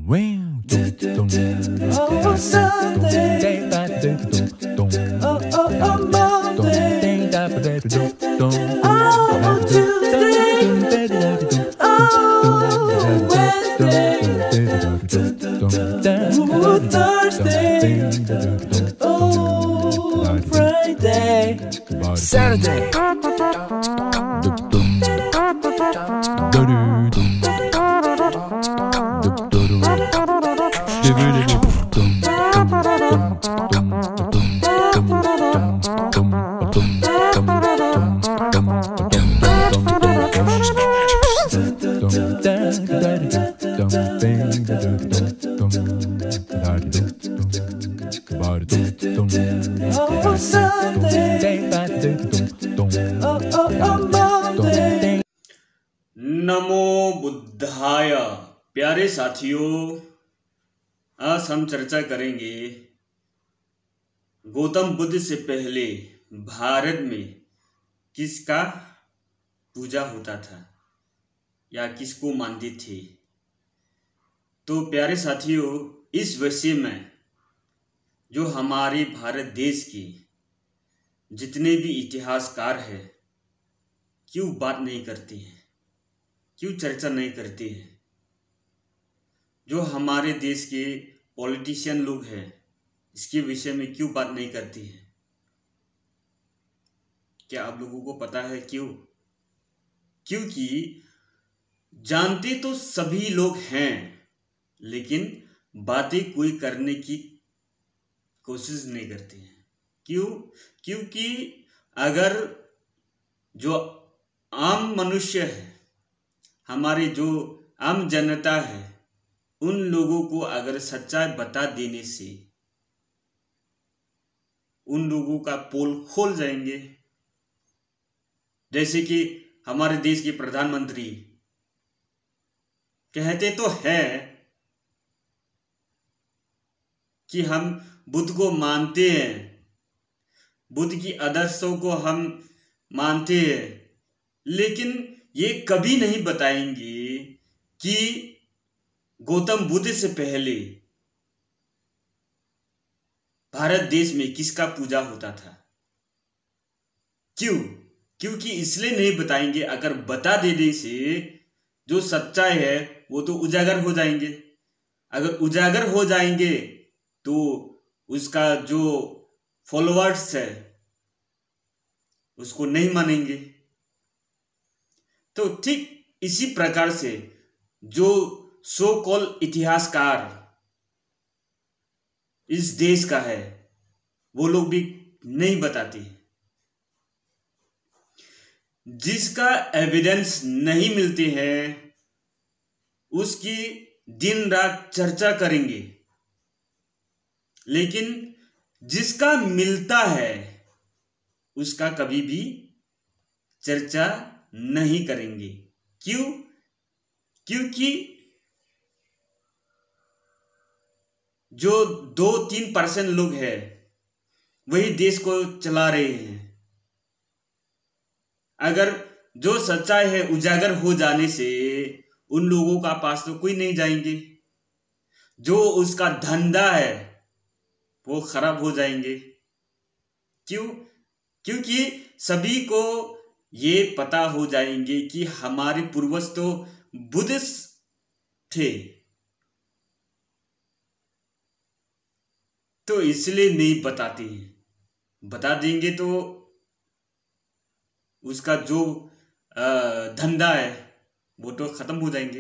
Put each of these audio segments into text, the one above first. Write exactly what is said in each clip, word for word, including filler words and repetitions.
Oh, Sunday. Oh, oh, oh, Monday. Oh, Tuesday. Oh, Wednesday. Oh, Thursday. Oh, Friday. Saturday. Oh, Sunday. Oh, oh, oh, Monday. नमो बुद्धाय। प्यारे साथियों, आज हम चर्चा करेंगे गौतम बुद्ध से पहले भारत में किसका पूजा होता था या किसको मानते थे। तो प्यारे साथियों, इस विषय में जो हमारे भारत देश के जितने भी इतिहासकार हैं क्यों बात नहीं करते हैं, क्यों चर्चा नहीं करते हैं। जो हमारे देश के पॉलिटिशियन लोग हैं इसके विषय में क्यों बात नहीं करते हैं। क्या आप लोगों को पता है क्यों? क्योंकि जानते तो सभी लोग हैं लेकिन बातें कोई करने की कोशिश नहीं करते हैं। क्यों? क्योंकि अगर जो आम मनुष्य है, हमारे जो आम जनता है, उन लोगों को अगर सच्चाई बता देने से उन लोगों का पोल खोल जाएंगे। जैसे कि हमारे देश के प्रधानमंत्री कहते तो हैं कि हम बुद्ध को मानते हैं, बुद्ध की आदर्शों को हम मानते हैं, लेकिन ये कभी नहीं बताएंगे कि गौतम बुद्ध से पहले भारत देश में किसका पूजा होता था। क्यों? क्योंकि इसलिए नहीं बताएंगे, अगर बता देने से जो सच्चाई है वो तो उजागर हो जाएंगे। अगर उजागर हो जाएंगे तो उसका जो फॉलोअर्स है उसको नहीं मानेंगे। तो ठीक इसी प्रकार से जो सो कॉल इतिहासकार इस देश का है वो लोग भी नहीं बताते। जिसका एविडेंस नहीं मिलते हैं उसकी दिन रात चर्चा करेंगे, लेकिन जिसका मिलता है उसका कभी भी चर्चा नहीं करेंगे। क्यों? क्योंकि जो दो तीन परसेंट लोग हैं वही देश को चला रहे हैं। अगर जो सच्चाई है उजागर हो जाने से उन लोगों का पास तो कोई नहीं जाएंगे। जो उसका धंधा है वो खराब हो जाएंगे। क्यों? क्योंकि सभी को ये पता हो जाएंगे कि हमारे पूर्वज तो बुद्धिस्ट थे, तो इसलिए नहीं बताते हैं। बता देंगे तो उसका जो धंधा है वो तो खत्म हो जाएंगे।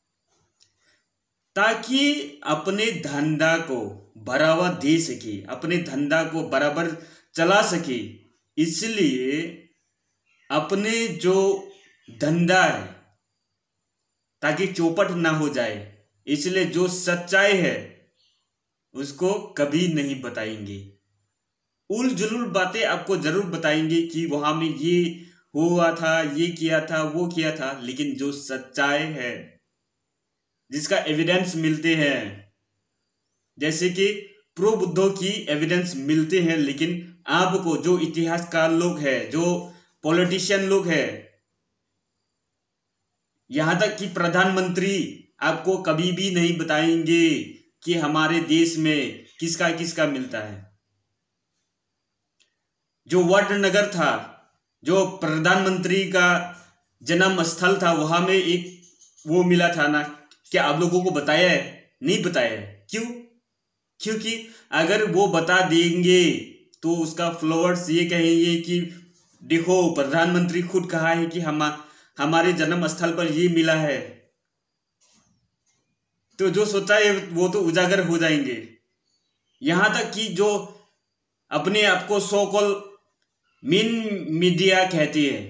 ताकि अपने धंधा को बढ़ावा दे सके, अपने धंधा को बराबर चला सके, इसलिए अपने जो धंधा है ताकि चौपट ना हो जाए, इसलिए जो सच्चाई है उसको कभी नहीं बताएंगे। उल जुलूल बातें आपको जरूर बताएंगे कि वहां में ये हुआ था, ये किया था, वो किया था, लेकिन जो सच्चाई है जिसका एविडेंस मिलते हैं, जैसे कि प्रो बुद्धों की एविडेंस मिलते हैं, लेकिन आपको जो इतिहासकार लोग हैं, जो पॉलिटिशियन लोग हैं, यहां तक कि प्रधानमंत्री आपको कभी भी नहीं बताएंगे कि हमारे देश में किसका किसका मिलता है। जो वडनगर था, जो प्रधानमंत्री का जन्म स्थल था, वहां में एक वो मिला था ना, क्या आप लोगों को बताया है? नहीं बताया है। क्यों? क्योंकि अगर वो बता देंगे तो उसका फॉलोअर्स ये कहेंगे कि देखो प्रधानमंत्री खुद कहा है कि हम हमारे जन्म स्थल पर ये मिला है। तो जो सोचा है वो तो उजागर हो जाएंगे। यहां तक कि जो अपने आप को सो कॉल मेन मीडिया कहती है,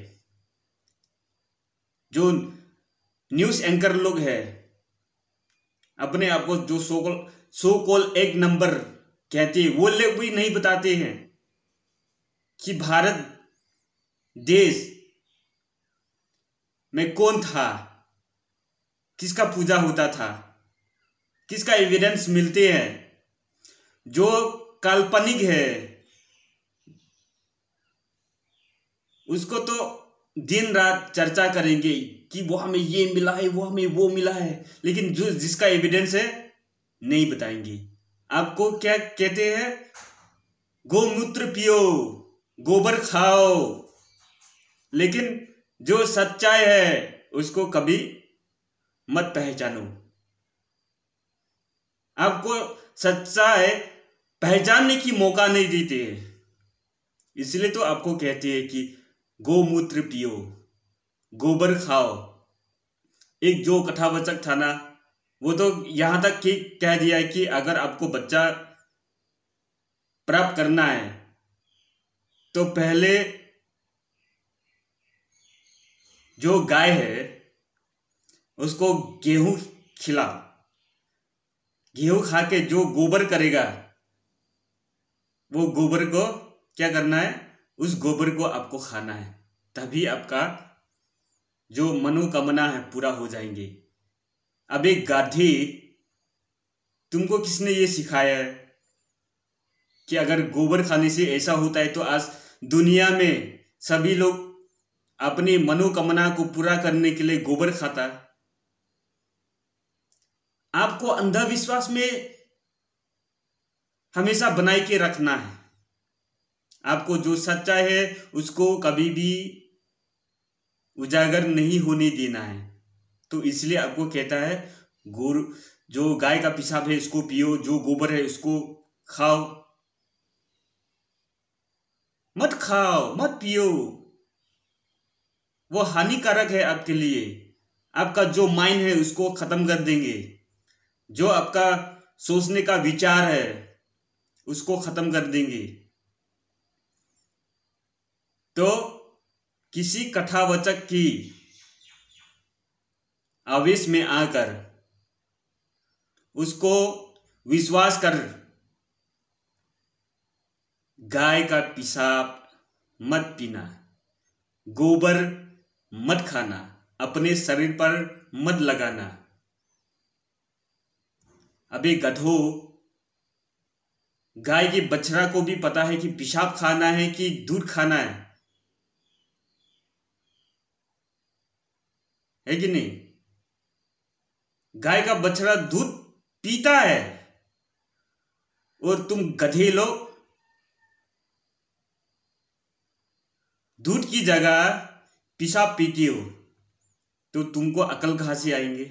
जो न्यूज एंकर लोग है, अपने आप को जो सो कॉल सो कॉल एक नंबर कहते हैं, वो लोग भी नहीं बताते हैं कि भारत देश में कौन था, किसका पूजा होता था, किसका एविडेंस मिलते हैं। जो काल्पनिक है उसको तो दिन रात चर्चा करेंगे कि वो हमें ये मिला है, वो हमें वो मिला है, लेकिन जो जिसका एविडेंस है नहीं बताएंगे। आपको क्या कहते हैं? गोमूत्र पियो, गोबर खाओ, लेकिन जो सच्चाई है उसको कभी मत पहचानो। आपको सच्चाई पहचानने की मौका नहीं देते हैं, इसलिए तो आपको कहते हैं कि गोमूत्र पियो, गोबर खाओ। एक जो कथावाचक था ना, वो तो यहां तक कि कह दिया है कि अगर आपको बच्चा प्राप्त करना है तो पहले जो गाय है उसको गेहूं खिलाओ, गेहूं खा के जो गोबर करेगा वो गोबर को क्या करना है, उस गोबर को आपको खाना है, तभी आपका जो मनोकामना है पूरा हो जाएंगे। अब एक गाधी, तुमको किसने ये सिखाया है कि अगर गोबर खाने से ऐसा होता है, तो आज दुनिया में सभी लोग अपनी मनोकामना को पूरा करने के लिए गोबर खाता। आपको अंधविश्वास में हमेशा बनाए के रखना है। आपको जो सच्चाई है उसको कभी भी उजागर नहीं होने देना है। तो इसलिए आपको कहता है गोर जो गाय का पेशाब है इसको पियो, जो गोबर है उसको खाओ। मत खाओ, मत पियो, वो हानिकारक है आपके लिए। आपका जो माइंड है उसको खत्म कर देंगे, जो आपका सोचने का विचार है उसको खत्म कर देंगे। तो किसी कथावाचक की आवेश में आकर उसको विश्वास कर गाय का पेशाब मत पीना, गोबर मत खाना, अपने शरीर पर मत लगाना। अबे गधो, गाय के बछड़ा को भी पता है कि पेशाब खाना है कि दूध खाना है, है कि नहीं? गाय का बछड़ा दूध पीता है और तुम गधे लोग दूध की जगह पेशाब पीती हो, तो तुमको अकल कहां से आएंगे?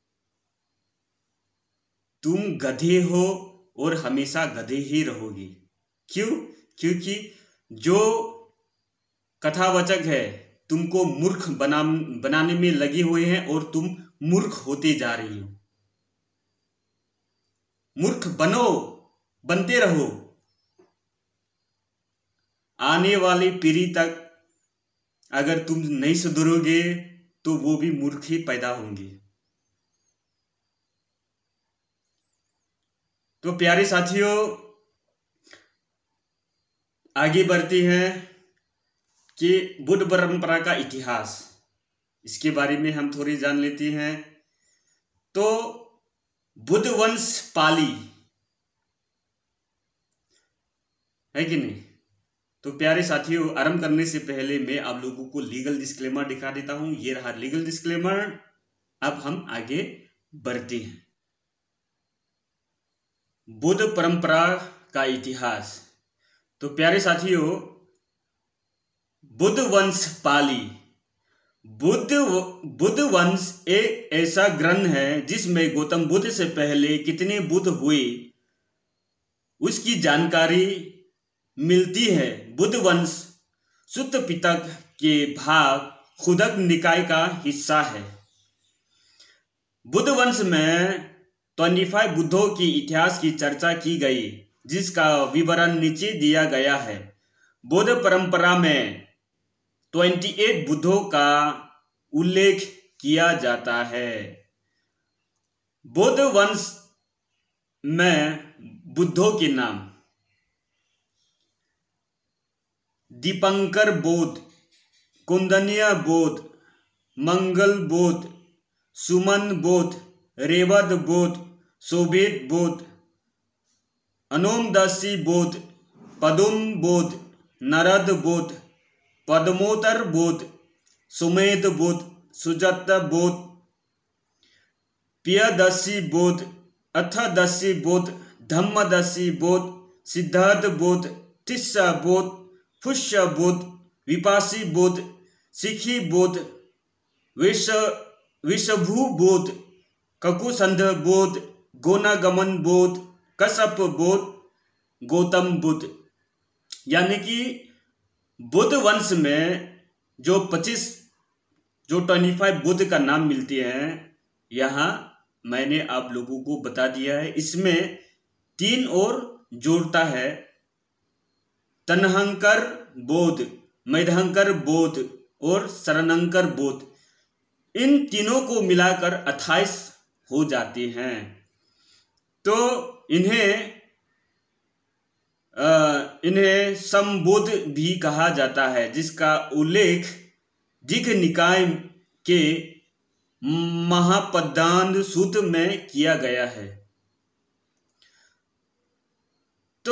तुम गधे हो और हमेशा गधे ही रहोगे। क्यों? क्योंकि जो कथावाचक है तुमको मूर्ख बना बनाने में लगे हुए हैं और तुम मूर्ख होते जा रही हो। मूर्ख बनो, बनते रहो। आने वाली पीढ़ी तक अगर तुम नहीं सुधरोगे तो वो भी मूर्ख ही पैदा होंगे। तो प्यारे साथियों, आगे बढ़ते हैं कि बुद्ध परंपरा का इतिहास, इसके बारे में हम थोड़ी जान लेते हैं। तो बुद्ध वंश पाली है कि नहीं? तो प्यारे साथियों, आरंभ करने से पहले मैं आप लोगों को लीगल डिस्क्लेमर दिखा देता हूं। ये रहा लीगल डिस्क्लेमर। अब हम आगे बढ़ती हैं। बुद्ध परंपरा का इतिहास। तो प्यारे साथियों, बुद्ध वंश पाली। बुद्ध बुद्ध वंश एक ऐसा ग्रंथ है जिसमें गौतम बुद्ध से पहले कितने बुद्ध हुए उसकी जानकारी मिलती है। बुद्ध वंश सुत्त पिटक के भाग खुदक निकाय का हिस्सा है। बुद्ध वंश में पच्चीस बुद्धों के इतिहास की चर्चा की गई, जिसका विवरण नीचे दिया गया है। बौद्ध परंपरा में अट्ठाईस बुद्धों का उल्लेख किया जाता है। बौद्ध वंश में बुद्धों के नाम: दीपंकर बौद्ध, कौंडिन्य बौद्ध, मंगल बौद्ध, सुमन बौद्ध, रेवद बौद्ध, सोबेत बौद्ध, अनोमदासी बौद्ध, पदुम बौद्ध, नरद बौद्ध, पद्मोत्तर बौद्ध, सुमेध बौद्ध, सुजात बौद्ध, प्रियदर्शी बौद्ध, अथदर्शी बौद्ध, धम्मदर्शी बौद्ध, सिद्धार्थ बौद्ध, तिस्सा बौद्ध, पुष्य बौद्ध, विपासी बौद्ध, सिखी बौद्ध, विषभु बौद्ध, ककुसंध बौद्ध, गोनागमन बौद्ध, कश्यप बौद्ध, गौतम बुद्ध। यानी कि बुद्ध वंश में जो पच्चीस जो पच्चीस बुद्ध का नाम मिलते हैं, यहाँ मैंने आप लोगों को बता दिया है। इसमें तीन और जोड़ता है: तन्हंकर बौद्ध, मैधंकर बौद्ध और शरणंकर बौद्ध। इन तीनों को मिलाकर अट्ठाईस हो जाते हैं। तो इन्हें आ, इन्हें समबौद्ध भी कहा जाता है, जिसका उल्लेख दीघ निकाय के महापद्मांत सूत्र में किया गया है। तो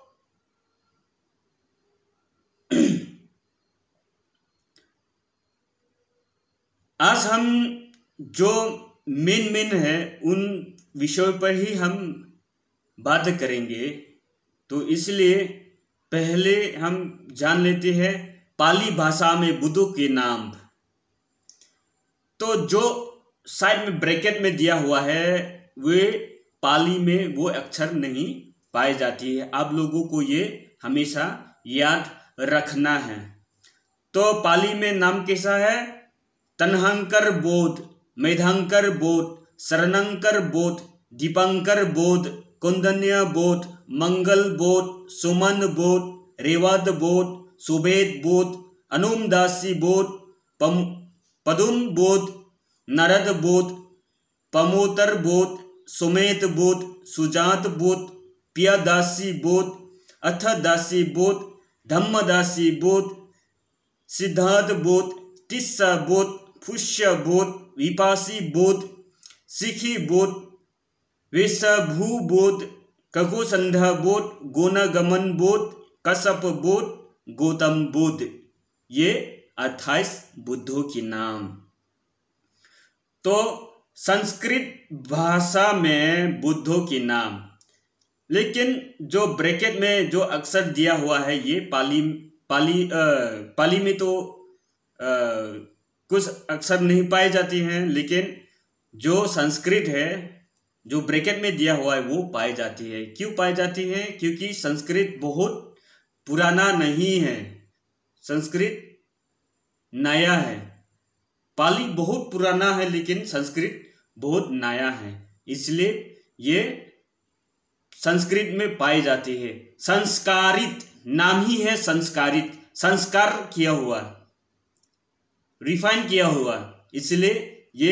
आज हम जो मेन मेन है उन विषयों पर ही हम बात करेंगे। तो इसलिए पहले हम जान लेते हैं पाली भाषा में बुद्धों के नाम। तो जो साइड में ब्रैकेट में दिया हुआ है वे पाली में वो अक्षर नहीं पाई जाती है। आप लोगों को ये हमेशा याद रखना है। तो पाली में नाम कैसा है? तन्हंकर बौद्ध, मैधंकर बौद्ध, शरणंकर बौद्ध, दीपंकर बौद्ध, कौंडिन्य बौद्ध, मंगल बौद्ध, सुमन बौद्ध, रेवद बौद्ध, सुबेद बौद्ध, अनुमदासी बौद्ध, पदुम बौद्ध, नरद बौद्ध, पमोत्तर बौद्ध, सुमेत बौद्ध, सुजात बौद्ध, प्रियदासी बौद्ध, अथदासी बौद्ध, धम्मदासी बौद्ध, सिद्धार्थ बौद्ध, तिस्सा बौद्ध, पुष्य बौद्ध, विपासी बौद्ध, सिखी बौद्ध, विषभु बौद्ध, ककुसंध बौद्ध, गोनागमन बौद्ध, कश्यप बौद्ध, गौतम बुद्ध। ये अट्ठाईस बुद्धों के नाम। तो संस्कृत भाषा में बुद्धों के नाम, लेकिन जो ब्रैकेट में जो अक्षर दिया हुआ है ये पाली पाली आ, पाली में तो आ, कुछ अक्षर नहीं पाए जाते हैं, लेकिन जो संस्कृत है जो ब्रैकेट में दिया हुआ है वो पाई जाती है। क्यों पाई जाती है? क्योंकि संस्कृत बहुत पुराना नहीं है, संस्कृत नया है। पाली बहुत पुराना है लेकिन संस्कृत बहुत नया है, इसलिए ये संस्कृत में पाई जाती है। संस्कारित नाम ही है, संस्कारित, संस्कार किया हुआ, रिफाइन किया हुआ, इसलिए ये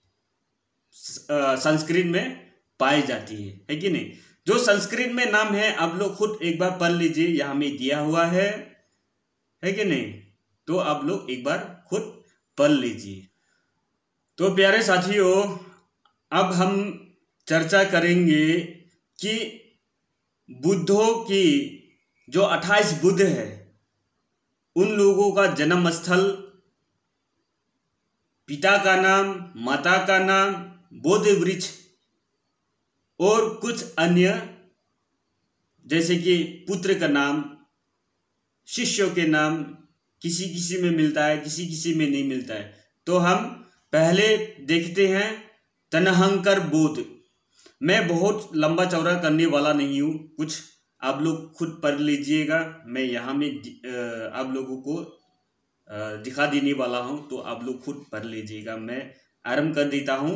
संस्कृत में पाई जाती है, है कि नहीं? जो संस्कृत में नाम है आप लोग खुद एक बार पढ़ लीजिए, यहाँ में दिया हुआ है, है कि नहीं? तो आप लोग एक बार खुद पढ़ लीजिए। तो प्यारे साथियों, अब हम चर्चा करेंगे कि बुद्धों की जो अट्ठाईस बुद्ध है उन लोगों का जन्म स्थल, पिता का नाम, माता का नाम, बोधि वृक्ष और कुछ अन्य, जैसे कि पुत्र का नाम, शिष्यों के नाम किसी किसी में मिलता है, किसी किसी में नहीं मिलता है। तो हम पहले देखते हैं तनहंकर बोध। मैं बहुत लंबा चौड़ा करने वाला नहीं हूँ, कुछ आप लोग खुद पढ़ लीजिएगा। मैं यहाँ में आप लोगों को दिखा देने वाला हूँ, तो आप लोग खुद पढ़ लीजिएगा। मैं आरंभ कर देता हूँ।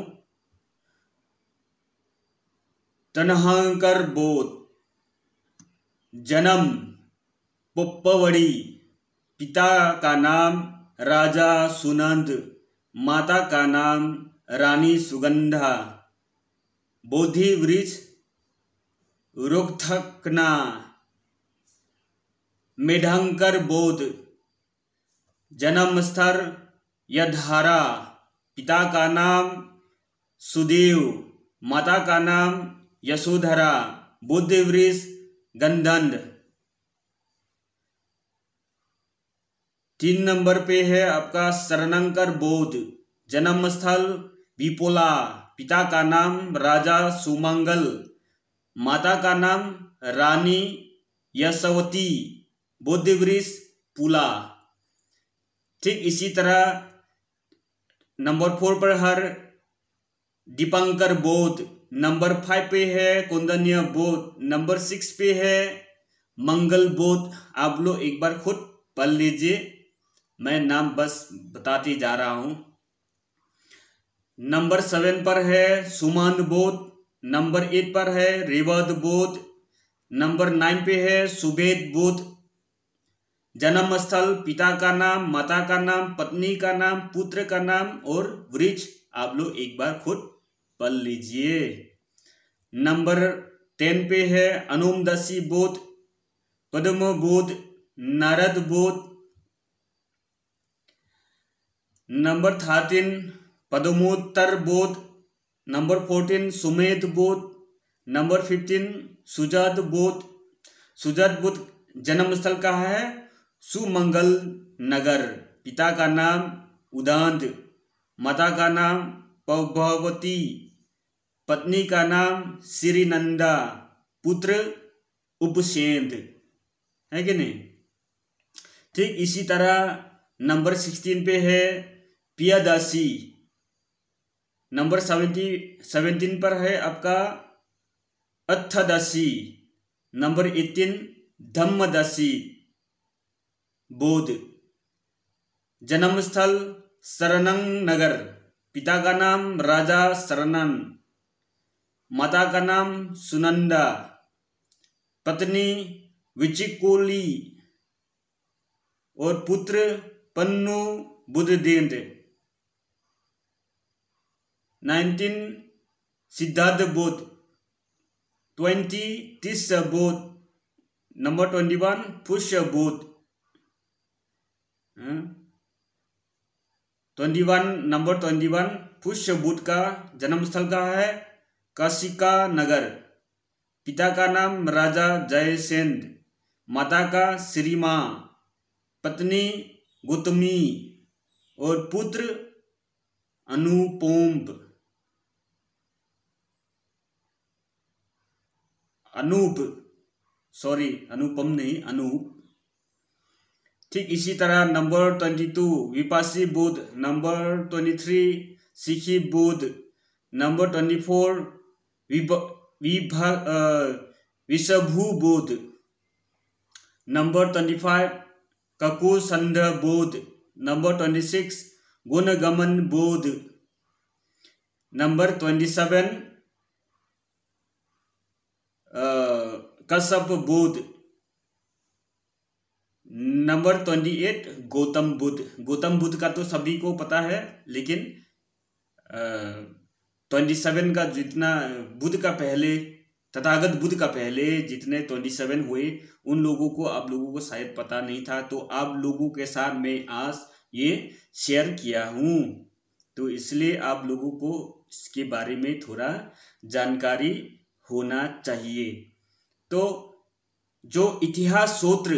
तनहंकर बोध। जन्म पुप्पवड़ी, पिता का नाम राजा सुनंद, माता का नाम रानी सुगंधा। बोधि वृक्ष रुक्थकना। मेढंकर बोध। जन्म स्थल यधारा, पिता का नाम सुदेव, माता का नाम यशोधरा। बोधि वृक्ष गंधंद। तीन नंबर पे है आपका शरणंकर बोध। जन्म स्थल विपोला, पिता का नाम राजा सुमंगल, माता का नाम रानी यशवती। बोधि वृक्ष पुला। ठीक इसी तरह नंबर फोर पर हर दीपंकर बोध। नंबर फाइव पे है कुंदन्य बोध। नंबर सिक्स पे है मंगल बोध। आप लोग एक बार खुद पढ़ लीजिए, मैं नाम बस बताते जा रहा हूं। नंबर सेवन पर है सुमन बोध। नंबर एट पर है रेवद बोध। नंबर नाइन पे है सुबेद बोध। जन्म स्थल पिता का नाम, माता का नाम, पत्नी का नाम, पुत्र का नाम और वृक्ष आप लोग एक बार खुद पढ़ लीजिए। नंबर टेन पे है अनुमदसी बोध, पद्म बोध, नारद बोध। नंबर थर्टीन पद्मोत्तर बोध। नंबर फोर्टीन सुमेध बोध। नंबर फिफ्टीन सुजात बोध। सुजात बोध जन्म स्थल कहाँ है? सुमंगल नगर। पिता का नाम उदांत, माता का नाम पौभवती, पत्नी का नाम श्रीनंदा, पुत्र उपसेंद। है कि नहीं? ठीक इसी तरह नंबर सिक्सटीन पे है पियादासी। नंबर सेवेंटी सेवेंटीन पर है आपका अत्थदासी। नंबर एटीन धम्मदासी बोध। जन्म स्थल शरणंग नगर। पिता का नाम राजा शरणन, माता का नाम सुनंदा, पत्नी विचिकोली और पुत्र पन्नु बुद्धदेव। नाइनटीन सिद्धार्थ बोध। ट्वेंटी तिस्स बोध। Number twenty one Pushya Bodh. Twenty one number twenty one Pushya Bodh का जन्म स्थल कहाँ है? काशिका नगर। पिता का नाम राजा जयसेन, माता का श्रीमा, पत्नी गौतमी और पुत्र अनुपोम्ब अनूप सॉरी अनुपम नहीं अनूप। ठीक इसी तरह नंबर ट्वेंटी टू विपासी बोध। Number twenty three Sikhi Bodh. Number twenty four Vibha Vishbhu Bodh. Number twenty five ककुसंध बोध। नंबर ट्वेंटी सिक्स गुणगमन बोध। Number twenty seven Kashyap Bodh. Number twenty eight Gautam Buddha. Gautam Buddha का तो सभी को पता है, लेकिन ट्वेंटी सेवन का जितना बुद्ध का पहले तथागत बुद्ध का पहले जितने ट्वेंटी सेवन हुए उन लोगों को आप लोगों को शायद पता नहीं था, तो आप लोगों के साथ मैं आज ये शेयर किया हूँ, तो इसलिए आप लोगों को इसके बारे में थोड़ा जानकारी होना चाहिए। तो जो इतिहास सूत्र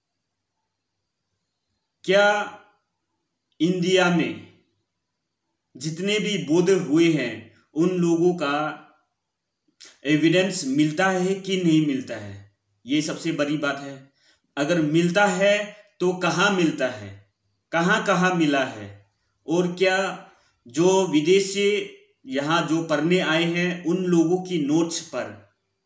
क्या इंडिया में जितने भी बुद्ध हुए हैं उन लोगों का एविडेंस मिलता है कि नहीं मिलता है, ये सबसे बड़ी बात है। अगर मिलता है तो कहाँ मिलता है, कहाँ कहाँ मिला है, और क्या जो विदेश से यहाँ जो पढ़ने आए हैं उन लोगों की नोट्स पर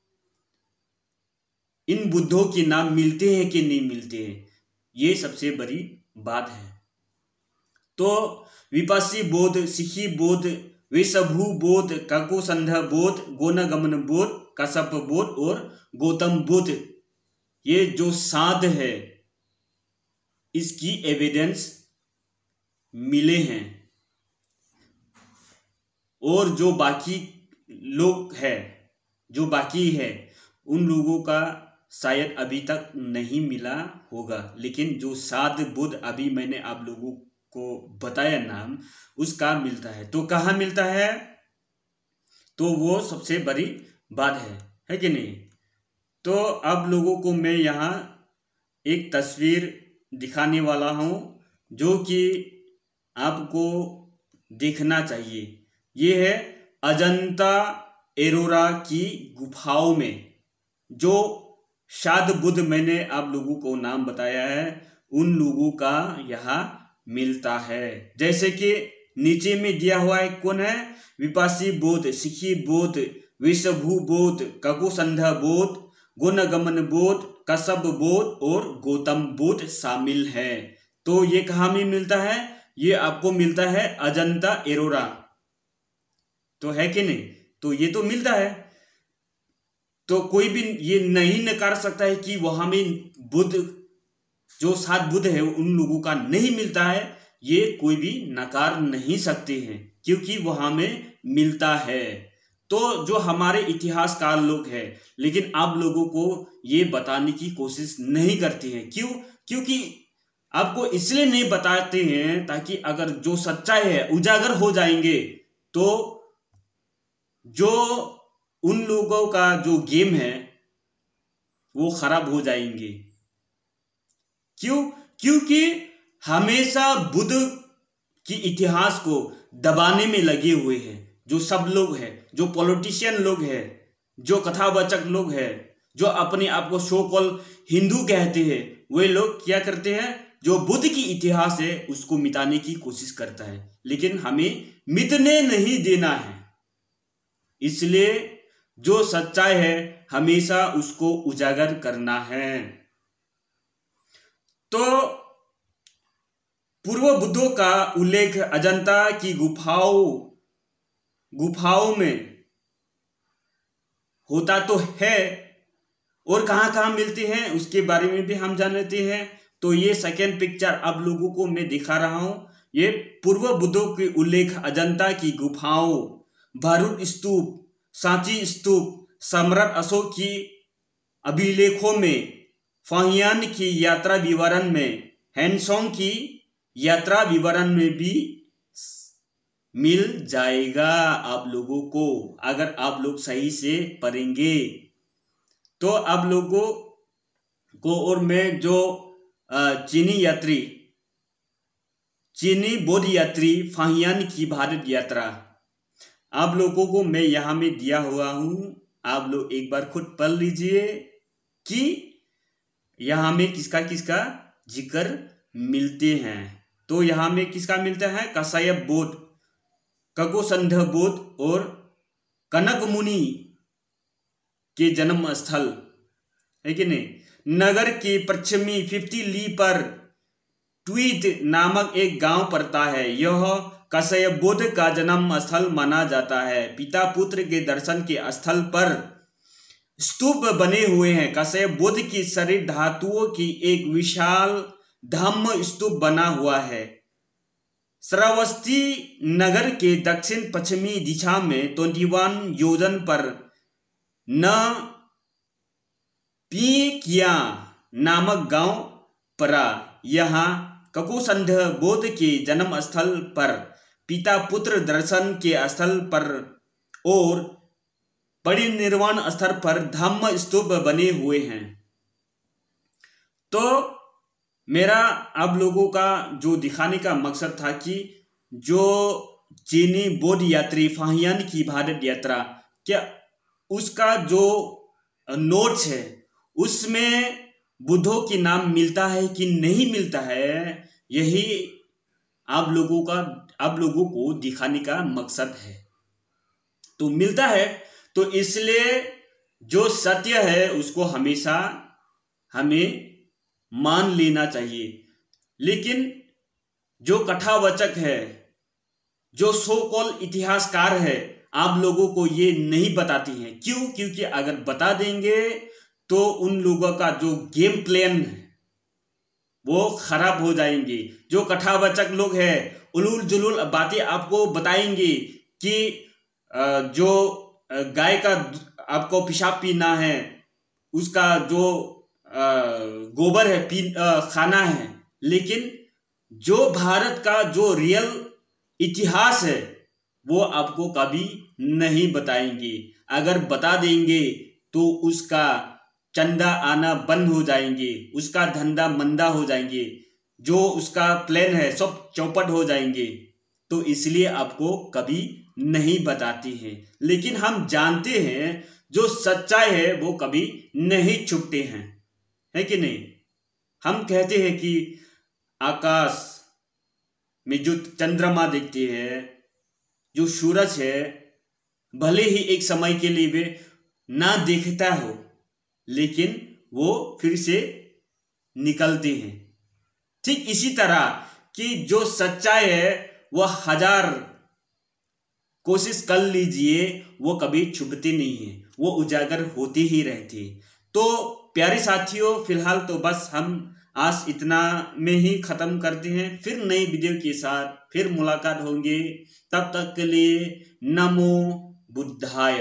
इन बुद्धों के नाम मिलते हैं कि नहीं मिलते हैं, ये सबसे बड़ी बात है। तो विपासी बौद्ध, सिखी बौद्ध, वेशभू बौद्ध, काकुसंध बौद्ध, गोनगमन बौद्ध, कश्यप बौद्ध और गौतम बुद्ध, ये जो साध है इसकी एविडेंस मिले हैं। और जो बाकी लोग हैं, जो बाकी है उन लोगों का शायद अभी तक नहीं मिला होगा, लेकिन जो साध बुद्ध अभी मैंने आप लोगों को बताया नाम, उसका मिलता है। तो कहाँ मिलता है, तो वो सबसे बड़ी बात है, है कि नहीं। तो अब लोगों को मैं यहाँ एक तस्वीर दिखाने वाला हूँ जो कि आपको देखना चाहिए। ये है अजंता एलोरा की गुफाओं में जो साध बुद्ध मैंने आप लोगों को नाम बताया है उन लोगों का यहाँ मिलता है। जैसे कि नीचे में दिया हुआ है, कौन है, विपासी बौद्ध, सिखी बौद्ध, वेशभू बौद्ध, काकुसंध बौद्ध, गोनगमन बौद्ध, कश्यप बौद्ध और गौतम बुद्ध शामिल है। तो ये कहाँ में मिलता है, ये आपको मिलता है अजंता एलोरा, तो है कि नहीं। तो ये तो मिलता है, तो कोई भी ये नहीं नकार सकता है कि वहां में बुद्ध जो सात बुद्ध है उन लोगों का नहीं मिलता है, ये कोई भी नकार नहीं सकते हैं क्योंकि वहां में मिलता है। तो जो हमारे इतिहासकार लोग हैं, लेकिन आप लोगों को ये बताने की कोशिश नहीं करते हैं। क्यों? क्योंकि आपको इसलिए नहीं बताते हैं ताकि अगर जो सच्चाई है उजागर हो जाएंगे तो जो उन लोगों का जो गेम है वो खराब हो जाएंगे। क्यों? क्योंकि हमेशा बुद्ध की इतिहास को दबाने में लगे हुए हैं जो सब लोग हैं, जो पॉलिटिशियन लोग हैं, जो कथावाचक लोग हैं, जो अपने आप को सो कॉल हिंदू कहते हैं, वे लोग क्या करते हैं, जो बुद्ध की इतिहास है उसको मिटाने की कोशिश करता है, लेकिन हमें मिटने नहीं देना है। इसलिए जो सच्चाई है हमेशा उसको उजागर करना है। तो पूर्व बुद्धों का उल्लेख अजंता की गुफाओं गुफाओं में होता तो है, और कहां कहां मिलते हैं उसके बारे में भी हम जान लेते हैं। तो ये सेकेंड पिक्चर आप लोगों को मैं दिखा रहा हूं, ये पूर्व बुद्धों के उल्लेख अजंता की गुफाओं, भारूड स्तूप, सांची स्तूप, सम्राट अशोक की अभिलेखों में, फाहियान की यात्रा विवरण में, हैनसोंग की यात्रा विवरण में भी मिल जाएगा आप लोगों को, अगर आप लोग सही से पढ़ेंगे। तो आप लोगों को और मैं जो चीनी यात्री चीनी बौद्ध यात्री फाहियान की भारत यात्रा आप लोगों को मैं यहाँ में दिया हुआ हूँ, आप लोग एक बार खुद पढ़ लीजिए कि यहाँ में किसका किसका जिक्र मिलते हैं। तो यहाँ में किसका मिलता है, कश्यप बौद्ध, काकुसंध बौद्ध और कनक मुनि के जन्म स्थल, है कि नहीं। नगर के पश्चिमी फिफ्टी ली पर ट्वीट नामक एक गांव पड़ता है। यह कश्यप बुद्ध का जन्म स्थल माना जाता है। पिता पुत्र के दर्शन के स्थल पर स्तूप बने हुए हैं। कश्यप बुद्ध की शरीर धातुओं की एक विशाल धम्म स्तूप बना हुआ है। श्रावस्ती नगर के दक्षिण पश्चिमी दिशा में इक्कीस योजन पर न पीकिया नामक गांव पड़ा। यहाँ काकुसंध बौद्ध के जन्म स्थल पर पिता पुत्र दर्शन के स्थल पर और परिनिर्वाण स्थल पर धम्म स्तूप बने हुए हैं। तो मेरा आप लोगों का जो दिखाने का मकसद था कि जो चीनी बौद्ध यात्री फाहियान की भारत यात्रा, क्या उसका जो नोट्स है उसमें बुद्धों की नाम मिलता है कि नहीं मिलता है, यही आप लोगों का आप लोगों को दिखाने का मकसद है। तो मिलता है, तो इसलिए जो सत्य है उसको हमेशा हमें मान लेना चाहिए। लेकिन जो कथावाचक है, जो सो कॉल इतिहासकार है, आप लोगों को ये नहीं बताती हैं। क्यों? क्योंकि अगर बता देंगे तो उन लोगों का जो गेम प्लान है वो खराब हो जाएंगे। जो कथावाचक लोग हैं उलूल जुलूल बातें आपको बताएंगे कि जो गाय का आपको पेशाब पीना है, उसका जो गोबर है पी खाना है, लेकिन जो भारत का जो रियल इतिहास है वो आपको कभी नहीं बताएंगे। अगर बता देंगे तो उसका चंदा आना बंद हो जाएंगे, उसका धंधा मंदा हो जाएंगे, जो उसका प्लान है सब चौपट हो जाएंगे। तो इसलिए आपको कभी नहीं बताती हैं। लेकिन हम जानते हैं जो सच्चाई है वो कभी नहीं छुपते हैं, है कि नहीं? हम कहते हैं कि आकाश में जो चंद्रमा दिखती है, जो सूरज है, भले ही एक समय के लिए वे ना दिखता हो लेकिन वो फिर से निकलते हैं। ठीक इसी तरह कि जो सच्चाई है वह हजार कोशिश कर लीजिए वो कभी छुपती नहीं है, वो उजागर होती ही रहती। तो प्यारे साथियों, फिलहाल तो बस हम आज इतना में ही खत्म करते हैं। फिर नई वीडियो के साथ फिर मुलाकात होंगे। तब तक के लिए नमो बुद्धाय।